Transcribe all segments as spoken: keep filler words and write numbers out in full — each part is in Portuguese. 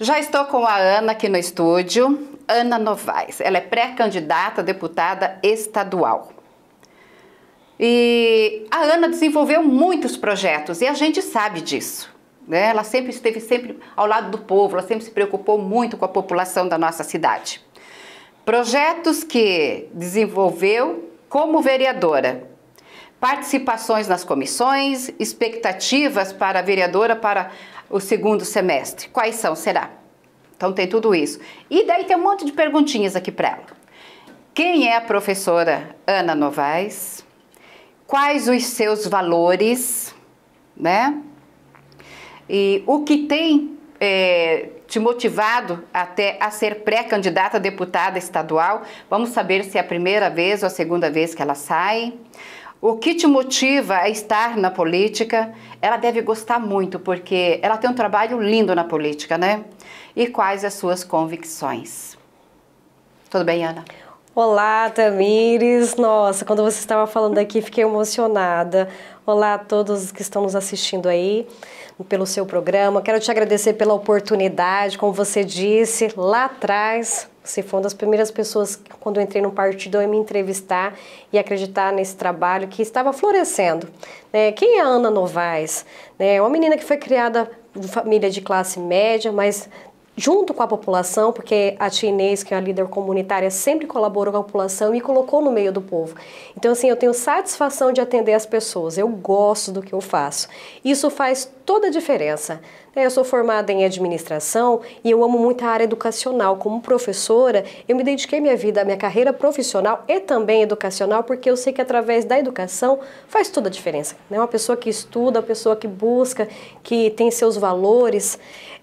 Já estou com a Ana aqui no estúdio, Ana Novaes. Ela é pré-candidata a deputada estadual. E a Ana desenvolveu muitos projetos e a gente sabe disso, né? Ela sempre esteve sempre ao lado do povo, ela sempre se preocupou muito com a população da nossa cidade. Projetos que desenvolveu como vereadora, participações nas comissões, expectativas para a vereadora para o segundo semestre. Quais são, será? Então tem tudo isso. E daí tem um monte de perguntinhas aqui para ela. Quem é a professora Ana Novaes? Quais os seus valores, né? E o que tem é, te motivado até a ser pré-candidata a deputada estadual? Vamos saber se é a primeira vez ou a segunda vez que ela sai. O que te motiva a estar na política? Ela deve gostar muito, porque ela tem um trabalho lindo na política, né? E quais as suas convicções? Tudo bem, Ana? Olá, Tamires. Nossa, quando você estava falando aqui, fiquei emocionada. Olá a todos que estão nos assistindo aí pelo seu programa. Quero te agradecer pela oportunidade, como você disse, lá atrás, você foi uma das primeiras pessoas, quando eu entrei no partido, a me entrevistar e acreditar nesse trabalho que estava florescendo. É, quem é a Ana Novaes? É uma menina que foi criada de família de classe média, mas junto com a população, porque a tia Inês, que é a líder comunitária, sempre colaborou com a população e me colocou no meio do povo. Então, assim, eu tenho satisfação de atender as pessoas, eu gosto do que eu faço. Isso faz toda a diferença. Eu sou formada em administração e eu amo muito a área educacional. Como professora, eu me dediquei minha vida, a minha carreira profissional e também educacional, porque eu sei que através da educação faz toda a diferença. Uma pessoa que estuda, uma pessoa que busca, que tem seus valores,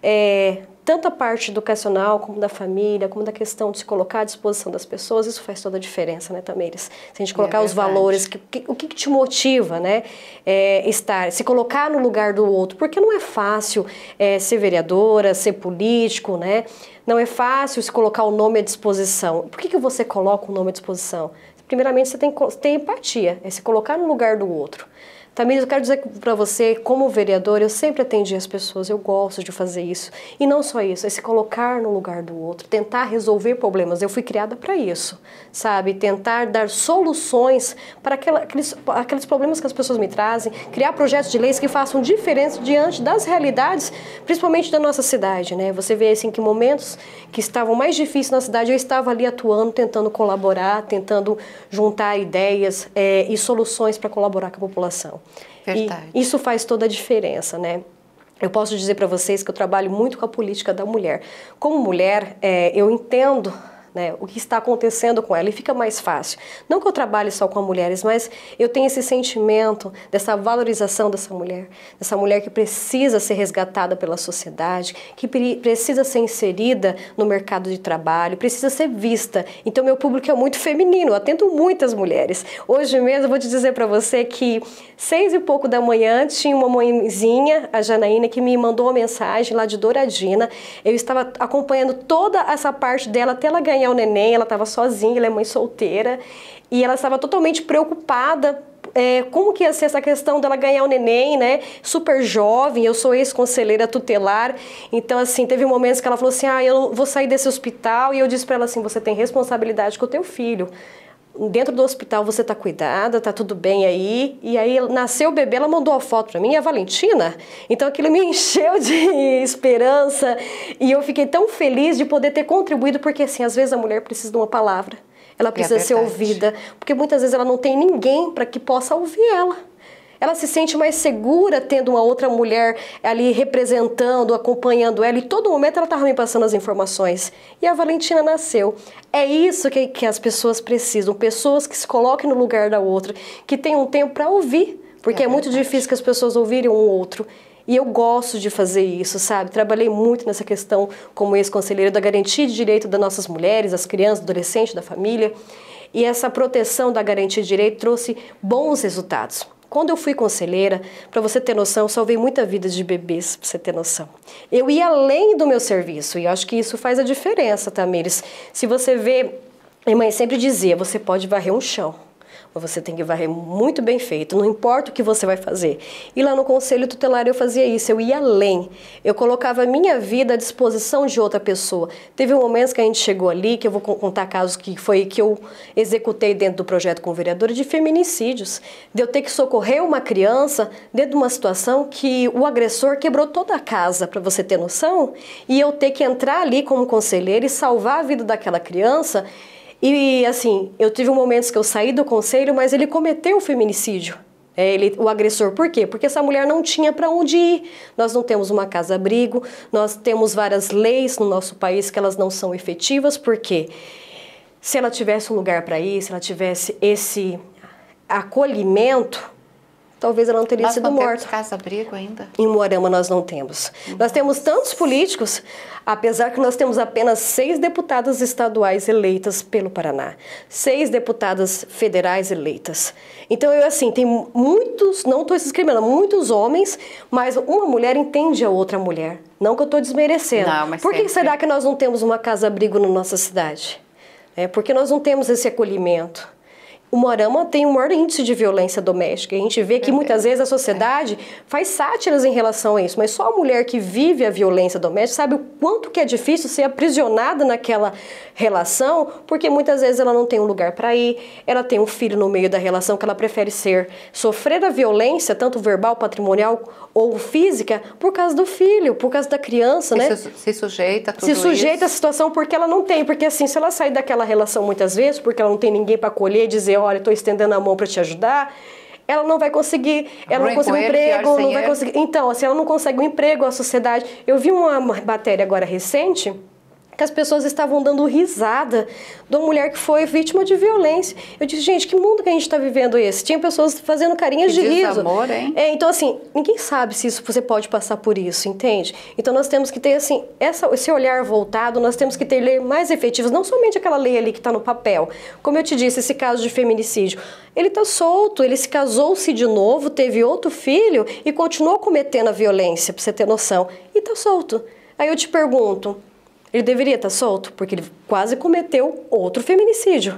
é, tanto a parte educacional, como da família, como da questão de se colocar à disposição das pessoas, isso faz toda a diferença, né, Tamires? Se a gente colocar é os valores, que, que, o que, que te motiva, né, é, estar, se colocar no lugar do outro, porque não é fácil é, ser vereadora, ser político, né, não é fácil se colocar o nome à disposição. Por que, que você coloca o nome à disposição? Primeiramente, você tem que ter empatia, é se colocar no lugar do outro. Tamires, eu quero dizer para você, como vereadora, eu sempre atendi as pessoas, eu gosto de fazer isso. E não só isso, é se colocar no lugar do outro, tentar resolver problemas. Eu fui criada para isso, sabe? Tentar dar soluções para aquela, aqueles, aqueles problemas que as pessoas me trazem, criar projetos de leis que façam diferença diante das realidades, principalmente da nossa cidade, né? Você vê, assim, que momentos que estavam mais difíceis na cidade, eu estava ali atuando, tentando colaborar, tentando juntar ideias é, e soluções para colaborar com a população. Verdade. E isso faz toda a diferença, né? Eu posso dizer para vocês que eu trabalho muito com a política da mulher. Como mulher, é, eu entendo, né, o que está acontecendo com ela e fica mais fácil. Não que eu trabalhe só com mulheres, mas eu tenho esse sentimento dessa valorização dessa mulher, dessa mulher que precisa ser resgatada pela sociedade, que precisa ser inserida no mercado de trabalho, precisa ser vista. Então meu público é muito feminino, eu atendo muitas mulheres. Hoje mesmo eu vou te dizer para você que seis e pouco da manhã tinha uma mãezinha, a Janaína, que me mandou uma mensagem lá de Douradina. Eu estava acompanhando toda essa parte dela até ela ganhar o neném, ela estava sozinha, ela é mãe solteira, e ela estava totalmente preocupada é, como que ia ser essa questão dela ganhar o neném, né, super jovem, eu sou ex-conselheira tutelar, então assim, teve momentos que ela falou assim, ah, eu vou sair desse hospital, e eu disse para ela assim, você tem responsabilidade com o teu filho, dentro do hospital você tá cuidada, tá tudo bem aí, e aí nasceu o bebê, ela mandou a foto para mim, a Valentina, então aquilo me encheu de esperança, e eu fiquei tão feliz de poder ter contribuído, porque assim, às vezes a mulher precisa de uma palavra, ela precisa ser ouvida, porque muitas vezes ela não tem ninguém para que possa ouvir ela. Ela se sente mais segura tendo uma outra mulher ali representando, acompanhando ela, e todo momento ela estava me passando as informações. E a Valentina nasceu. É isso que, que as pessoas precisam, pessoas que se coloquem no lugar da outra, que tenham tempo para ouvir, porque é, é muito difícil que as pessoas ouvirem um outro. E eu gosto de fazer isso, sabe? Trabalhei muito nessa questão como ex-conselheira da garantia de direito das nossas mulheres, das crianças, adolescentes, da família. E essa proteção da garantia de direito trouxe bons resultados. Quando eu fui conselheira, para você ter noção, eu salvei muita vida de bebês, para você ter noção. Eu ia além do meu serviço, e eu acho que isso faz a diferença, Tamires. Se você vê, minha mãe sempre dizia, você pode varrer um chão, mas você tem que varrer muito bem feito, não importa o que você vai fazer. E lá no Conselho Tutelar eu fazia isso, eu ia além. Eu colocava a minha vida à disposição de outra pessoa. Teve um momento que a gente chegou ali, que eu vou contar casos que foi que eu executei dentro do projeto com vereadora, de feminicídios. De eu ter que socorrer uma criança dentro de uma situação que o agressor quebrou toda a casa, para você ter noção, e eu ter que entrar ali como conselheira e salvar a vida daquela criança. E assim, eu tive momentos que eu saí do conselho, mas ele cometeu o feminicídio. É, ele, o agressor, por quê? Porque essa mulher não tinha para onde ir. Nós não temos uma casa-abrigo, nós temos várias leis no nosso país que elas não são efetivas, porque se ela tivesse um lugar para ir, se ela tivesse esse acolhimento, talvez ela não teria nós sido não morta. Nós temos casa-abrigo ainda? Em Moarama nós não temos. Hum. Nós temos tantos políticos, apesar que nós temos apenas seis deputadas estaduais eleitas pelo Paraná. Seis deputadas federais eleitas. Então, eu assim, tem muitos, não estou discriminando, muitos homens, mas uma mulher entende a outra mulher. Não que eu estou desmerecendo. Não, mas Por que sempre. será que nós não temos uma casa-abrigo na nossa cidade? É porque nós não temos esse acolhimento. O Moarama tem um maior índice de violência doméstica. A gente vê que muitas vezes a sociedade faz sátiras em relação a isso, mas só a mulher que vive a violência doméstica sabe o quanto que é difícil ser aprisionada naquela relação, porque muitas vezes ela não tem um lugar para ir, ela tem um filho no meio da relação que ela prefere ser, sofrer a violência, tanto verbal, patrimonial ou física, por causa do filho, por causa da criança, se né? Su se sujeita a tudo Se sujeita isso. à situação porque ela não tem, porque assim, se ela sair daquela relação muitas vezes, porque ela não tem ninguém para acolher e dizer, olha, estou estendendo a mão para te ajudar, ela não vai conseguir, ela não consegue um emprego, não vai conseguir. Então, assim, ela não consegue um emprego, a sociedade. Eu vi uma matéria agora recente que as pessoas estavam dando risada de uma mulher que foi vítima de violência. Eu disse, gente, que mundo que a gente está vivendo esse? Tinha pessoas fazendo carinhas que de riso. Desamor, hein? É, então, assim, ninguém sabe se isso, você pode passar por isso, entende? Então, nós temos que ter, assim, essa, esse olhar voltado, nós temos que ter leis mais efetivas, não somente aquela lei ali que está no papel. Como eu te disse, esse caso de feminicídio, ele está solto, ele se casou-se de novo, teve outro filho e continuou cometendo a violência, para você ter noção. E está solto. Aí eu te pergunto, ele deveria estar solto, porque ele quase cometeu outro feminicídio.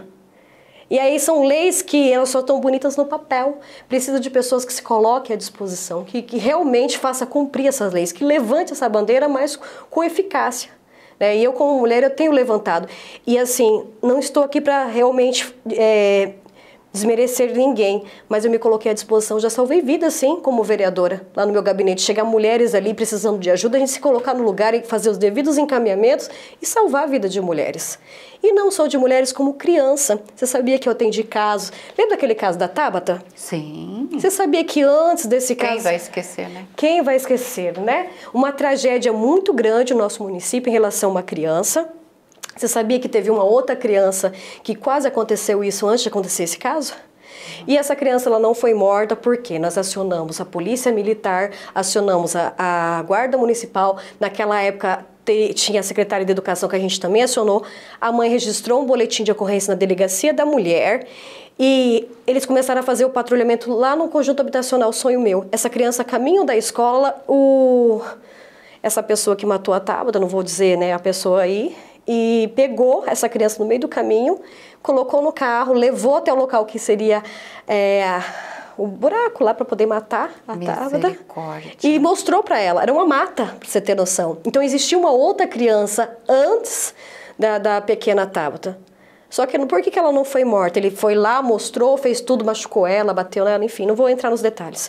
E aí são leis que elas só estão bonitas no papel. Precisa de pessoas que se coloquem à disposição, que, que realmente façam cumprir essas leis, que levante essa bandeira, mas com eficácia. Né? E eu, como mulher, eu tenho levantado. E assim, não estou aqui para realmente é, desmerecer ninguém, mas eu me coloquei à disposição, já salvei vidas, sim, como vereadora, lá no meu gabinete. Chegar mulheres ali precisando de ajuda, a gente se colocar no lugar e fazer os devidos encaminhamentos e salvar a vida de mulheres. E não só de mulheres, como criança. Você sabia que eu atendi casos... Lembra daquele caso da Tabata? Sim. Você sabia que antes desse caso... Quem vai esquecer, né? Quem vai esquecer, né? Uma tragédia muito grande no nosso município em relação a uma criança. Você sabia que teve uma outra criança que quase aconteceu isso antes de acontecer esse caso? E essa criança ela não foi morta porque nós acionamos a polícia militar, acionamos a, a guarda municipal. Naquela época te, tinha a secretária de educação que a gente também acionou. A mãe registrou um boletim de ocorrência na delegacia da mulher e eles começaram a fazer o patrulhamento lá no conjunto habitacional Sonho Meu. Essa criança, a caminho da escola, o... essa pessoa que matou a Tabata, não vou dizer, né, a pessoa aí... e pegou essa criança no meio do caminho, colocou no carro, levou até o local que seria é, o buraco lá para poder matar a Tabata e mostrou para ela. Era uma mata, para você ter noção. Então existia uma outra criança antes da, da pequena Tabata. Só que por que que ela não foi morta? Ele foi lá, mostrou, fez tudo, machucou ela, bateu nela, enfim, não vou entrar nos detalhes.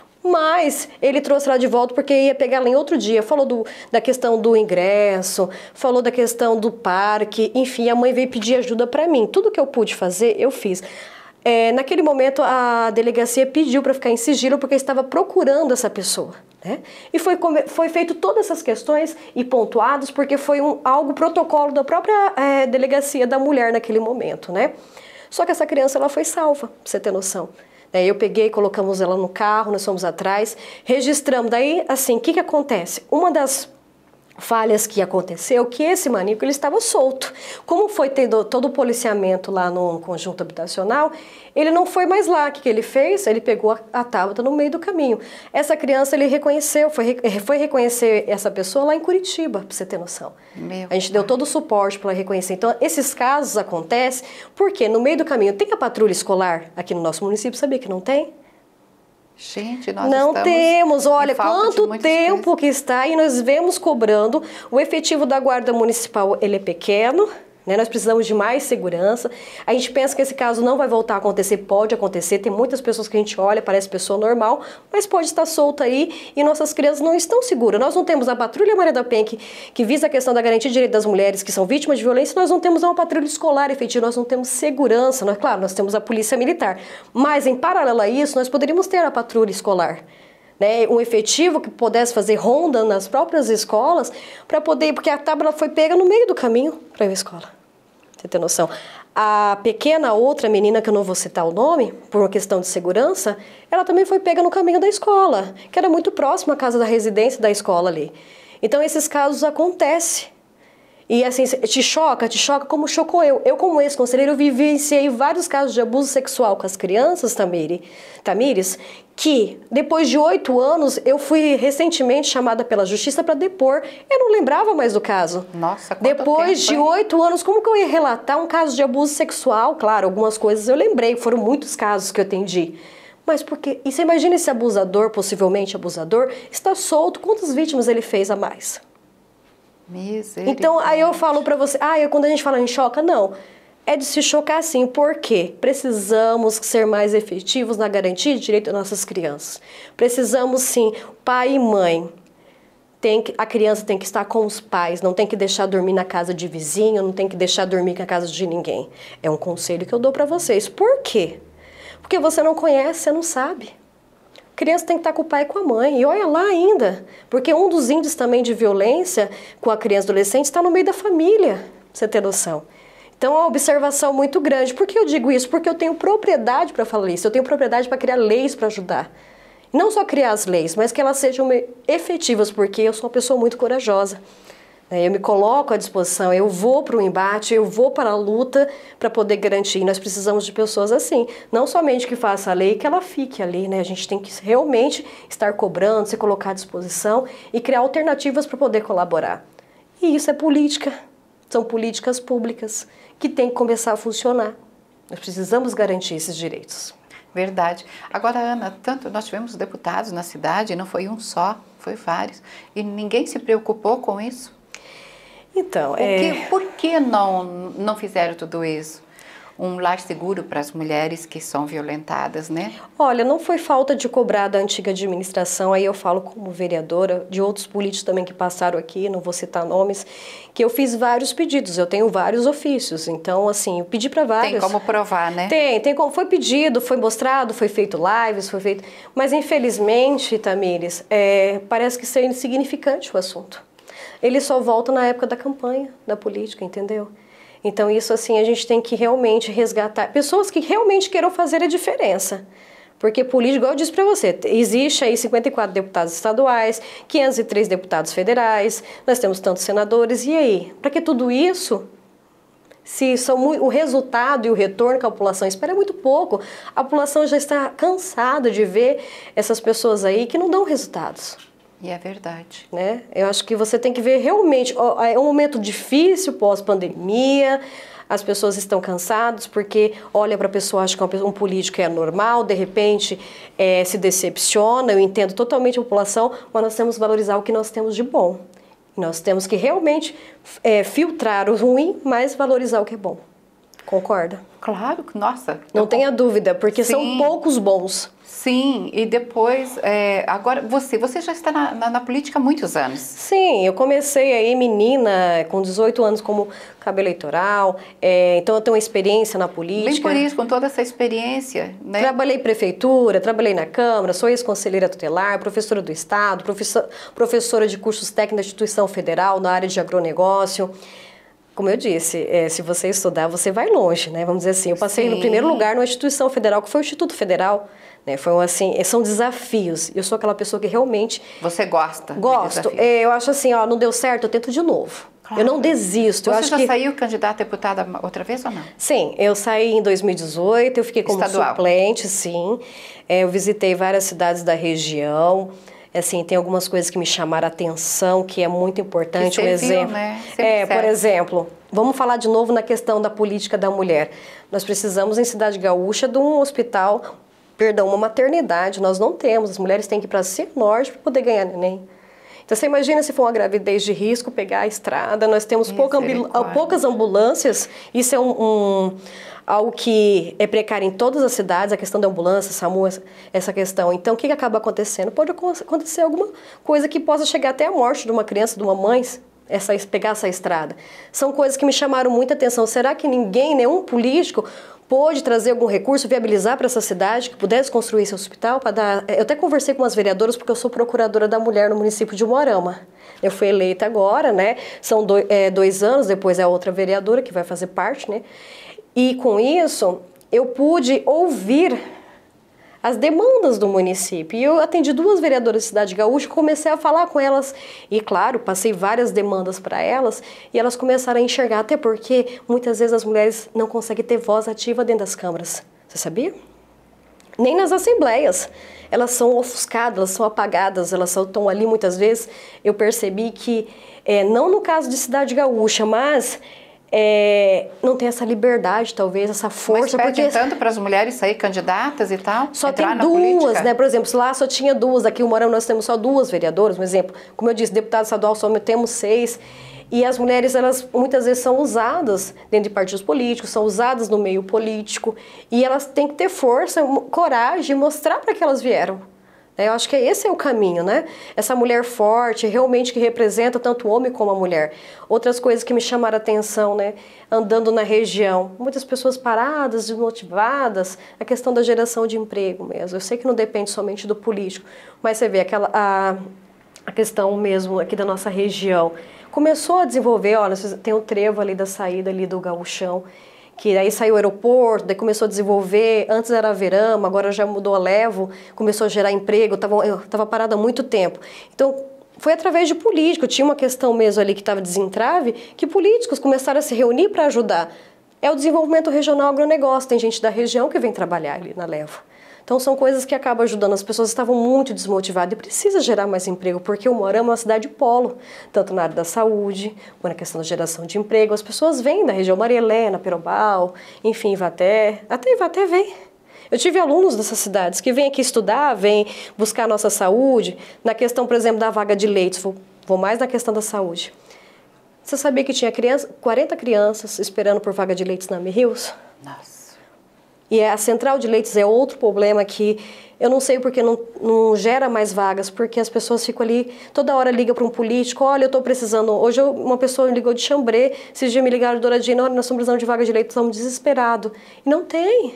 Mas ele trouxe ela de volta porque ia pegar ela em outro dia. Falou do, da questão do ingresso, falou da questão do parque, enfim, a mãe veio pedir ajuda para mim. Tudo que eu pude fazer, eu fiz. É, naquele momento, a delegacia pediu para ficar em sigilo porque estava procurando essa pessoa. Né? E foi, foi feito todas essas questões e pontuadas porque foi um, algo protocolo da própria é, delegacia da mulher naquele momento. Né? Só que essa criança ela foi salva, pra você ter noção. Eu peguei, colocamos ela no carro, nós fomos atrás, registramos. Daí, assim, o que que acontece? Uma das falhas que aconteceu, que esse maníaco ele estava solto. Como foi tendo todo o policiamento lá no conjunto habitacional, ele não foi mais lá. O que, que ele fez? Ele pegou a, a Tabata no meio do caminho. Essa criança ele reconheceu, foi, foi reconhecer essa pessoa lá em Curitiba, para você ter noção. Meu a gente pai. deu todo o suporte para reconhecer. Então, esses casos acontecem porque no meio do caminho tem a patrulha escolar aqui no nosso município, sabia que não tem? Gente, nós não estamos temos, olha, quanto tempo coisas. que está e nós vemos cobrando. O efetivo da Guarda Municipal, ele é pequeno, né? Nós precisamos de mais segurança. A gente pensa que esse caso não vai voltar a acontecer, pode acontecer. Tem muitas pessoas que a gente olha, parece pessoa normal, mas pode estar solta aí e nossas crianças não estão seguras. Nós não temos a Patrulha Maria da Penha, que, que visa a questão da garantia de direito das mulheres que são vítimas de violência, nós não temos uma patrulha escolar efetiva, nós não temos segurança. Nós, claro, nós temos a Polícia Militar, mas em paralelo a isso, nós poderíamos ter a patrulha escolar. Né, um efetivo que pudesse fazer ronda nas próprias escolas para poder, porque a tábua foi pega no meio do caminho para ir à escola. Você tem noção? A pequena outra menina, que eu não vou citar o nome, por uma questão de segurança, ela também foi pega no caminho da escola, que era muito próximo à casa da residência da escola ali. Então esses casos acontecem. E assim, te choca, te choca como chocou eu. Eu, como ex-conselheiro, vivenciei vários casos de abuso sexual com as crianças, Tamiri, Tamires, que depois de oito anos eu fui recentemente chamada pela justiça para depor. Eu não lembrava mais do caso. Nossa, quanto Depois tempo, de oito anos, como que eu ia relatar um caso de abuso sexual? Claro, algumas coisas eu lembrei, foram muitos casos que eu atendi. Mas porque, e você imagina esse abusador, possivelmente abusador, está solto, quantas vítimas ele fez a mais? Então, aí eu falo pra você, ah, eu, quando a gente fala em choca, não. É de se chocar sim, porque precisamos ser mais efetivos na garantia de direito das nossas crianças. Precisamos sim, pai e mãe. Tem que, a criança tem que estar com os pais, não tem que deixar dormir na casa de vizinho, não tem que deixar dormir na casa de ninguém. É um conselho que eu dou pra vocês. Por quê? Porque você não conhece, você não sabe. A criança tem que estar com o pai e com a mãe. E olha lá ainda, porque um dos índices também de violência com a criança e adolescente está no meio da família, pra você ter noção. Então é uma observação muito grande. Por que eu digo isso? Porque eu tenho propriedade para falar isso, eu tenho propriedade para criar leis para ajudar. Não só criar as leis, mas que elas sejam efetivas, porque eu sou uma pessoa muito corajosa. Eu me coloco à disposição, eu vou para o embate, eu vou para a luta para poder garantir. Nós precisamos de pessoas assim, não somente que faça a lei, que ela fique ali, né? A gente tem que realmente estar cobrando, se colocar à disposição e criar alternativas para poder colaborar. E isso é política, são políticas públicas que têm que começar a funcionar. Nós precisamos garantir esses direitos. Verdade. Agora, Ana, tanto nós tivemos deputados na cidade, não foi um só, foi vários, e ninguém se preocupou com isso? Então, por, é... que, por que não, não fizeram tudo isso? Um lar seguro para as mulheres que são violentadas, né? Olha, não foi falta de cobrar da antiga administração, aí eu falo como vereadora, de outros políticos também que passaram aqui, não vou citar nomes, que eu fiz vários pedidos, eu tenho vários ofícios, então assim, eu pedi para vários. Tem como provar, né? Tem, tem como, foi pedido, foi mostrado, foi feito lives, foi feito, mas infelizmente, Tamires, é, parece que isso é insignificante o assunto. Ele só volta na época da campanha, da política, entendeu? Então isso assim, a gente tem que realmente resgatar pessoas que realmente queiram fazer a diferença. Porque político, igual eu disse para você, existe aí cinquenta e quatro deputados estaduais, quinhentos e três deputados federais, nós temos tantos senadores, e aí? Para que tudo isso, se são muito, o resultado e o retorno que a população espera é muito pouco, a população já está cansada de ver essas pessoas aí que não dão resultados. E é verdade. Né? Eu acho que você tem que ver realmente, é um momento difícil pós-pandemia, as pessoas estão cansadas porque olha para a pessoa, acha que um político é normal, de repente é, se decepciona, eu entendo totalmente a população, mas nós temos que valorizar o que nós temos de bom. Nós temos que realmente é, filtrar o ruim, mas valorizar o que é bom. Concorda? Claro, nossa. Não eu... tenha dúvida, porque Sim. são poucos bons. Sim, e depois, é, agora você, você já está na, na, na política há muitos anos. Sim, eu comecei aí menina, com dezoito anos como cabo eleitoral, é, então eu tenho uma experiência na política. Bem por isso, com toda essa experiência, né? Trabalhei em prefeitura, trabalhei na Câmara, sou ex-conselheira tutelar, professora do Estado, professora, professora de cursos técnicos da instituição federal na área de agronegócio. Como eu disse, é, se você estudar, você vai longe, né? Vamos dizer assim, eu passei Sim. no primeiro lugar numa instituição federal, que foi o Instituto Federal, né? Foi um, assim, são desafios. Eu sou aquela pessoa que realmente... Você gosta Gosto. De é, eu acho assim, ó, não deu certo, eu tento de novo. Claro. Eu não desisto. Você eu acho já que... saiu candidata a deputada outra vez ou não? Sim, eu saí em dois mil e dezoito, eu fiquei como Estadual. suplente, sim. É, eu visitei várias cidades da região. Assim, tem algumas coisas que me chamaram a atenção, que é muito importante. Que um exemplo. Né? É, por exemplo, vamos falar de novo na questão da política da mulher. Nós precisamos, em Cidade Gaúcha, de um hospital, perdão, uma maternidade. Nós não temos. As mulheres têm que ir para Cianorte para poder ganhar neném. Então, você imagina se for uma gravidez de risco, pegar a estrada, nós temos pouca ambu poucas ambulâncias, isso é um, um, algo que é precário em todas as cidades, a questão da ambulância, SAMU, essa questão. Então, o que, que acaba acontecendo? Pode acontecer alguma coisa que possa chegar até a morte de uma criança, de uma mãe, essa, pegar essa estrada. São coisas que me chamaram muita atenção. Será que ninguém, nenhum político, pôde trazer algum recurso, viabilizar para essa cidade, que pudesse construir esse hospital? Para dar... Eu até conversei com umas vereadoras, porque eu sou procuradora da mulher no município de Umuarama. Eu fui eleita agora, né? São dois, é, dois anos, depois é a outra vereadora que vai fazer parte, né? E com isso, eu pude ouvir as demandas do município. E eu atendi duas vereadoras de Cidade Gaúcha, comecei a falar com elas e, claro, passei várias demandas para elas e elas começaram a enxergar, até porque muitas vezes as mulheres não conseguem ter voz ativa dentro das câmaras. Você sabia? Nem nas assembleias. Elas são ofuscadas, elas são apagadas, elas estão ali muitas vezes. Eu percebi que, é, não no caso de Cidade Gaúcha, mas... É, não tem essa liberdade, talvez, essa força. Mas pedem porque tanto para as mulheres sair candidatas e tal? Só tem duas, né? Por exemplo, lá só tinha duas, aqui em Umuarama nós temos só duas vereadoras, um exemplo. Como eu disse, deputado estadual só temos seis. E as mulheres, elas muitas vezes são usadas dentro de partidos políticos, são usadas no meio político. E elas têm que ter força, coragem e mostrar para que elas vieram. Eu acho que esse é o caminho, né? Essa mulher forte, realmente que representa tanto o homem como a mulher. Outras coisas que me chamaram a atenção, né? Andando na região, muitas pessoas paradas, desmotivadas, a questão da geração de emprego mesmo. Eu sei que não depende somente do político, mas você vê aquela, a, a questão mesmo aqui da nossa região. Começou a desenvolver, olha, tem o trevo ali da saída ali do Gauchão, que aí saiu o aeroporto, daí começou a desenvolver, antes era a Verama, agora já mudou a Levo, começou a gerar emprego, eu estava parada há muito tempo. Então, foi através de políticos, tinha uma questão mesmo ali que estava desentrave, que políticos começaram a se reunir para ajudar. É o desenvolvimento regional agronegócio, tem gente da região que vem trabalhar ali na Levo. Então, são coisas que acabam ajudando. As pessoas estavam muito desmotivadas e precisa gerar mais emprego, porque Umuarama é uma cidade polo, tanto na área da saúde, quanto na questão da geração de emprego. As pessoas vêm da região, Maria Helena, Perobal, enfim, Ivaté, até Ivaté vem. Eu tive alunos dessas cidades que vêm aqui estudar, vêm buscar a nossa saúde. Na questão, por exemplo, da vaga de leitos, vou, vou mais na questão da saúde. Você sabia que tinha criança, quarenta crianças esperando por vaga de leitos na Mirios? Nossa. E a central de leitos é outro problema que eu não sei porque não, não gera mais vagas, porque as pessoas ficam ali, toda hora liga para um político, olha, eu estou precisando, hoje eu, uma pessoa me ligou de Xambrê, esses dias me ligaram, Dora Dina, olha, nós estamos precisando de vaga de leitos, estamos desesperados. E não tem.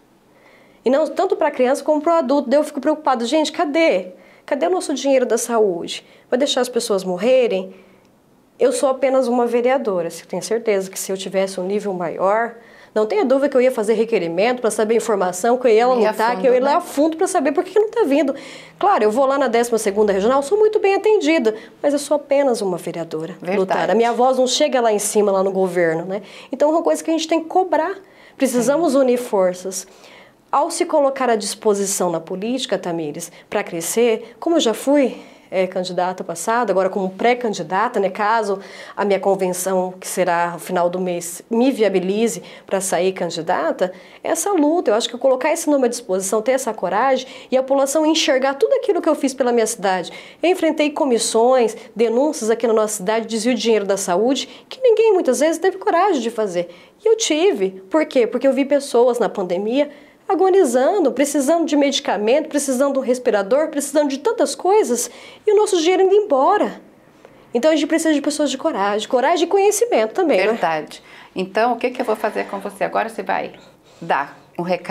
E não tanto para a criança como para o adulto. Daí eu fico preocupado, gente, cadê? Cadê o nosso dinheiro da saúde? Vai deixar as pessoas morrerem? Eu sou apenas uma vereadora, eu tenho certeza que se eu tivesse um nível maior... Não tenha dúvida que eu ia fazer requerimento para saber informação, que eu ia lutar, que eu ia lá a fundo para saber por que não está vindo. Claro, eu vou lá na décima segunda Regional, sou muito bem atendida, mas eu sou apenas uma vereadora. Lutar. A minha voz não chega lá em cima, lá no governo, né? Então é uma coisa que a gente tem que cobrar. Precisamos Sim. unir forças. Ao se colocar à disposição na política, Tamires, para crescer, como eu já fui... É, candidata passada, agora como pré-candidata, né, caso a minha convenção, que será no final do mês, me viabilize para sair candidata, essa luta, eu acho que colocar esse nome à disposição, ter essa coragem e a população enxergar tudo aquilo que eu fiz pela minha cidade. Eu enfrentei comissões, denúncias aqui na nossa cidade, desvio de dinheiro da saúde, que ninguém muitas vezes teve coragem de fazer. E eu tive. Por quê? Porque eu vi pessoas na pandemia agonizando, precisando de medicamento, precisando de um respirador, precisando de tantas coisas, e o nosso dinheiro indo embora. Então a gente precisa de pessoas de coragem, coragem e conhecimento também, Verdade. Né? Então o que, que eu vou fazer com você? Agora você vai dar um recado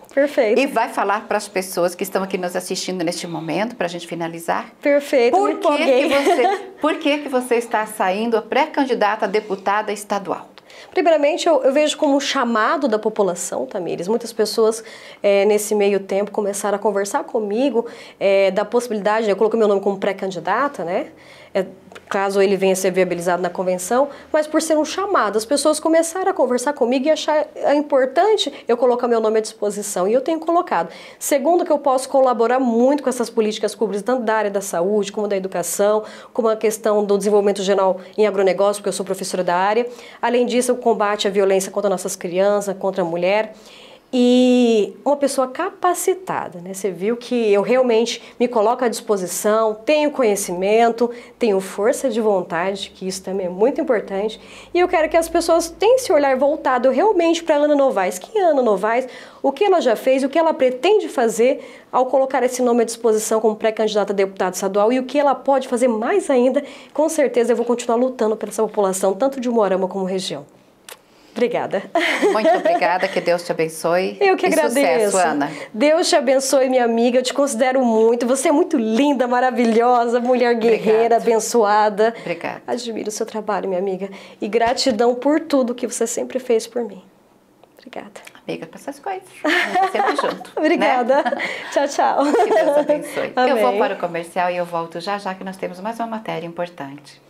Perfeito. E vai falar para as pessoas que estão aqui nos assistindo neste momento, para a gente finalizar. Perfeito. Por que, que, você, por que, que você está saindo a pré-candidata a deputada estadual? Primeiramente, eu, eu vejo como um chamado da população, Tamires. Muitas pessoas, é, nesse meio tempo, começaram a conversar comigo é, da possibilidade, né, eu coloquei meu nome como pré-candidata, né? É, caso ele venha a ser viabilizado na convenção, mas por ser um chamado, as pessoas começaram a conversar comigo e achar importante eu colocar meu nome à disposição, e eu tenho colocado. Segundo, que eu posso colaborar muito com essas políticas públicas, tanto da área da saúde, como da educação, como a questão do desenvolvimento geral em agronegócio, porque eu sou professora da área. Além disso, o combate à violência contra nossas crianças, contra a mulher. E uma pessoa capacitada, né? Você viu que eu realmente me coloco à disposição, tenho conhecimento, tenho força de vontade, que isso também é muito importante. E eu quero que as pessoas tenham esse olhar voltado realmente para a Ana Novaes. Quem é a Ana Novaes? O que ela já fez, o que ela pretende fazer ao colocar esse nome à disposição como pré-candidata a deputada estadual e o que ela pode fazer mais ainda. Com certeza eu vou continuar lutando pela essa população, tanto de Umuarama como região. Obrigada. Muito obrigada, que Deus te abençoe. Eu que e agradeço. Sucesso, Ana. Deus te abençoe, minha amiga, eu te considero muito. Você é muito linda, maravilhosa, mulher guerreira, Obrigado. Abençoada. Obrigada. Admiro o seu trabalho, minha amiga. E gratidão por tudo que você sempre fez por mim. Obrigada. Amiga para essas coisas. Sempre junto. Obrigada. Né? Tchau, tchau. Que Deus abençoe. Amém. Eu vou para o comercial e eu volto já já que nós temos mais uma matéria importante.